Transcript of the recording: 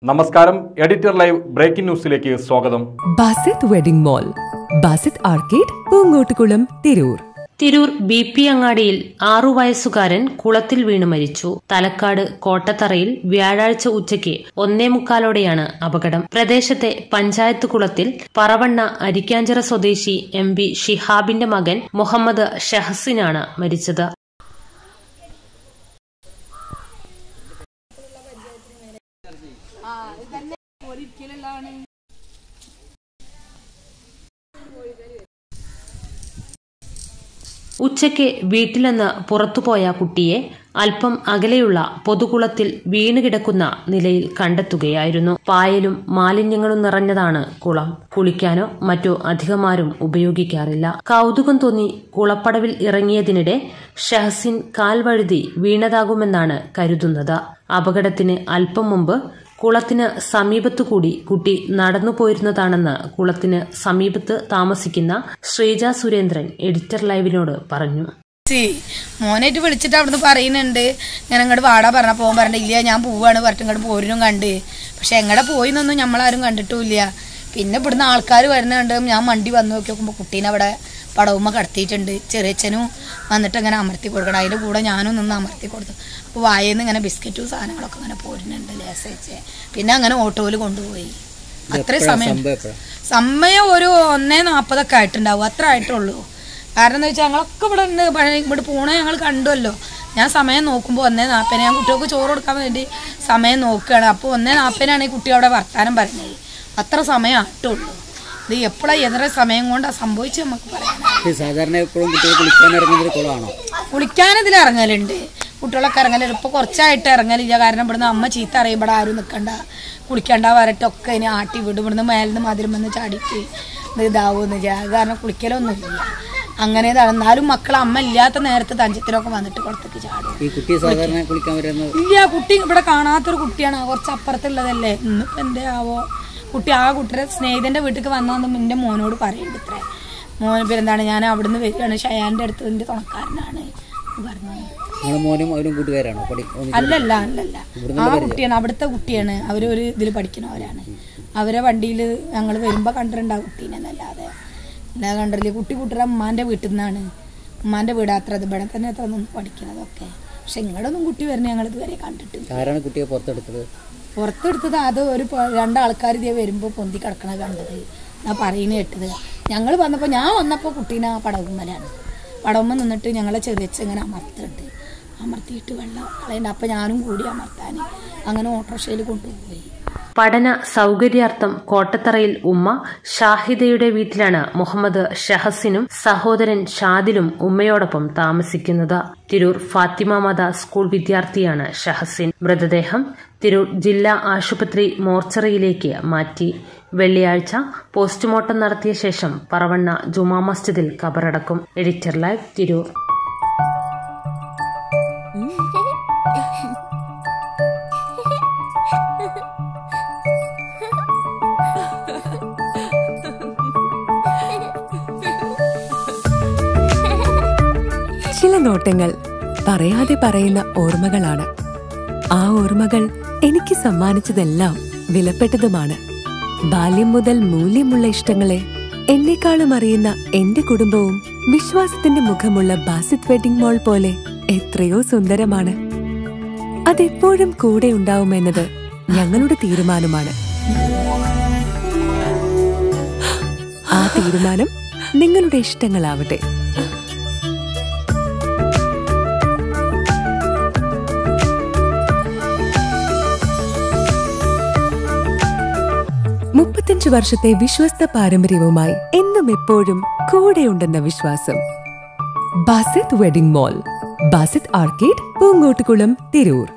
നമസ്കാരം, editor live breaking ന്യൂസിലേക്ക് സ്വാഗതം. Basith wedding mall, Basith arcade, Poongottukulam, Tirur. Tirur BP അങ്ങാടിയിൽ 6 വയസ്സുകാരൻ കുളത്തിൽ വീണ് മരിച്ചു. തലക്കാട് കോട്ടത്തറയിൽ വ്യാഴാഴ്ച ഉച്ചയ്ക്ക് 1:45 അപകടം. പ്രദേശത്തെ പഞ്ചായത്ത് കുളത്തിൽ പറവണ്ണ അരിക്കാഞ്ചിറ സ്വദേശി MB ഷിഹാബിന്റെ മകൻ മുഹമ്മദ് ഷഹസിനാണ് മരിച്ചത്. ഉച്ചയ്ക്ക് വീട്ടിൽ നിന്ന് പുറത്തുപോയ കുട്ടിയെ അല്പം അകലെയുള്ള പൊതുകുളത്തിൽ വീണുകിടക്കുന്ന നിലയിൽ കണ്ടെത്തുകയായിരുന്നു. പായലും മാലിന്യങ്ങളും നിറഞ്ഞതാണ് കുളം. കുളിക്കാനോ മറ്റോ അധികമാരും ഉപയോഗിക്കാറില്ല. കൗതുകം തോന്നി കുളപ്പടവിൽ ഇറങ്ങിയതിനിടെ ഷഹസിൻ കാൽവഴുതി വീണതാകുമെന്നാണ് കരുതുന്നത്. അപകടത്തിന് അല്പം മുമ്പ് കുളത്തിന് സമീപത്തുകൂടി കുട്ടി നടന്നുപോയിരുന്നതാണെന്ന് കുളത്തിന് സമീപത്ത് താമസിക്കുന്ന ശ്രീജ സുരേന്ദ്രൻ എഡിറ്റർ ലൈവിനോട് പറഞ്ഞു. മോനായിട്ട് വിളിച്ചിട്ട് അവിടുന്ന് പറയുന്നുണ്ട്, ഞാൻ ഇങ്ങോട്ട് വാടാ പറഞ്ഞ പോകാൻ പറഞ്ഞില്ല, ഞാൻ പോവാണ് പറഞ്ഞിട്ട് ഇങ്ങോട്ട് പോരിനും കണ്ട്. പക്ഷെ എങ്ങടെ പോയിന്നൊന്നും നമ്മളാരും കണ്ടിട്ടുമില്ല. പിന്നെ ഇവിടുന്ന് ആൾക്കാർ വരുന്നുണ്ട്. ഞാൻ വണ്ടി വന്ന് നോക്കി നോക്കുമ്പോൾ കുട്ടീനെ അവിടെ പടവുമ്മ കടത്തിയിട്ടുണ്ട്. ചെറിയച്ഛനും വന്നിട്ട് ഇങ്ങനെ അമർത്തി കൊടുക്കണം. അതിൻ്റെ കൂടെ ഞാനും നിന്ന് അമർത്തി കൊടുത്തു. അപ്പോൾ വായന്ന് ഇങ്ങനെ ബിസ്ക്കറ്റും സാധനങ്ങളൊക്കെ ഇങ്ങനെ പോരുന്നുണ്ട് ലേസേച്ച്. പിന്നെ അങ്ങനെ ഓട്ടോയിൽ കൊണ്ടുപോയി. അത്രയും സമയം ഒരു 1:40 ആയിട്ടുണ്ടാവും. അത്ര ആയിട്ടുള്ളൂ. കാരണം എന്താ വെച്ചാൽ ഞങ്ങളൊക്കെ ഇവിടെ ഉണ്ട്. ഇവിടെ പോണേ ഞങ്ങൾ കണ്ടുവല്ലോ. ഞാൻ സമയം നോക്കുമ്പോൾ 1:40. ഞാൻ കുട്ടികൾക്ക് ചോറ് കൊടുക്കാൻ വേണ്ടി സമയം നോക്കുകയാണ്. അപ്പോൾ 1:40 ഈ കുട്ടി അവിടെ വർത്താനം പറഞ്ഞത്. അത്ര സമയം ആയിട്ടുള്ളൂ. ഇത് എപ്പോഴാണ് എത്ര സമയം കൊണ്ടാണ് സംഭവിച്ചത് നമുക്ക് പറയാം. സാധാരണ എപ്പോഴും കുട്ടികൾ കുളിക്കാനിതിൽ ഇറങ്ങലുണ്ട്. കുട്ടികളൊക്കെ ഇറങ്ങലുണ്ട്. ഇപ്പോൾ കുറച്ചായിട്ട് ഇറങ്ങലില്ല. കാരണം ഇവിടുന്ന് അമ്മ ചീത്ത അറിയുമ്പോൾ ആരും നിൽക്കണ്ട, കുളിക്കണ്ട വരട്ടൊക്കെ ഇനി ആട്ടി വിടും. ഇവിടുന്ന് മേലിന്ന് മതിലും വന്ന് ചാടിക്ക് ഇതാവുമെന്ന് വെച്ചാൽ കാരണം കുളിക്കലൊന്നുമില്ല. അങ്ങനെ എന്നാലും മക്കൾ അമ്മ ഇല്ലാത്ത നേരത്തെ തഞ്ചത്തിലൊക്കെ വന്നിട്ട് കുളത്തേക്ക് ചാടും. ഇല്ല, കുട്ടി ഇവിടെ കാണാത്തൊരു കുട്ടിയാണ്. കുറച്ച് അപ്പുറത്തുള്ളതല്ലേ. ഇന്നിപ്പോൾ എന്തേ ആവോ കുട്ടി ആ കുട്ടിയുടെ സ്നേഹിതന്റെ വീട്ടിലേക്ക് വന്നതെന്ന് എൻ്റെ മോനോട് പറയുന്നുണ്ട്. ഇത്രേ മോൻ എന്താണ്, ഞാൻ അവിടുന്ന് വരികയാണ്, ഷയാന്റെ അടുത്ത് എൻ്റെ തുണക്കാരനാണ് പറഞ്ഞത്. അല്ലല്ല ആ കുട്ടിയാണ്, അവിടുത്തെ കുട്ടിയാണ്. അവരൊരു ഇതിൽ പഠിക്കുന്നവരാണ്. അവരെ വണ്ടിയിൽ ഞങ്ങൾ വരുമ്പോൾ കണ്ടിട്ടുണ്ട് ആ കുട്ടീനെ. എന്നല്ലാതെ അല്ലാതെ കണ്ടില്ലേ. കുട്ടിയുടെ ഉമ്മാൻ്റെ വീട്ടിൽ നിന്നാണ്. ഉമ്മാൻ്റെ വീട് അത്ര ഇവിടെ തന്നെ അത്ര നിന്ന് പഠിക്കുന്നതൊക്കെ. പക്ഷെ ഇങ്ങോട്ടൊന്നും കുട്ടി വരുന്ന ഞങ്ങൾ ഇതുവരെ കണ്ടിട്ടില്ല. പുറത്തെടുത്തത് അത് ഒരു 2 ആൾക്കാർ ഇതേ വരുമ്പോൾ പൊന്തി കിടക്കണത് കണ്ടത് ഞാൻ പറയുന്നത് കേട്ടത്. ഞങ്ങൾ വന്നപ്പോൾ ഞാൻ വന്നപ്പോൾ കുട്ടീനെ പടവുമ്മലാണ്. പടവുമ്മ നിന്നിട്ട് ഞങ്ങളെ ചെറിയച്ച് ഇങ്ങനെ അമർത്തിയിട്ട് വെള്ളം കളയുന്നുണ്ട്. അപ്പം ഞാനും കൂടി അമർത്താൻ അങ്ങനെ ഓട്ടോറിക്ഷയിൽ കൊണ്ടുപോയി. പഠന സൗകര്യാർത്ഥം കോട്ടത്തറയിൽ ഉമ്മ ഷാഹിദയുടെ വീട്ടിലാണ് മുഹമ്മദ് ഷഹസിനും സഹോദരൻ ഷാദിലും ഉമ്മയോടൊപ്പം താമസിക്കുന്നത്. തിരൂർ ഫാത്തിമ മാത സ്കൂൾ വിദ്യാർത്ഥിയാണ് ഷഹസിൻ. മൃതദേഹം തിരൂർ ജില്ലാ ആശുപത്രി മോർച്ചറിയിലേക്ക് മാറ്റി. വെള്ളിയാഴ്ച പോസ്റ്റ്മോർട്ടം നടത്തിയ ശേഷം പറവണ്ണ ജുമാ മസ്ജിദിൽ ഖബറടക്കും. Editor live, Tirur. ചില നോട്ടങ്ങൾ പറയാതെ പറയുന്ന ഓർമ്മകളാണ്. ആ ഓർമ്മകൾ എനിക്ക് സമ്മാനിച്ചതെല്ലാം വിലപ്പെട്ടതുമാണ്. ബാല്യം മുതൽ മൂല്യമുള്ള ഇഷ്ടങ്ങളെ എന്നെക്കാളും അറിയുന്ന എന്റെ കുടുംബവും വിശ്വാസത്തിന്റെ മുഖമുള്ള ബാസിത് വെഡിംഗ് മോൾ പോലെ എത്രയോ സുന്ദരമാണ്. അതെപ്പോഴും കൂടെ ഉണ്ടാവുമെന്നത് ഞങ്ങളുടെ തീരുമാനമാണ്. ആ തീരുമാനം നിങ്ങളുടെ ഇഷ്ടങ്ങളാവട്ടെ. വർഷത്തെ വിശ്വസ്ത പാരമ്പര്യവുമായി എന്നും എപ്പോഴും കൂടെയുണ്ടെന്ന വിശ്വാസം. Basith wedding mall, Basith arcade, Poongottukulam, Tirur.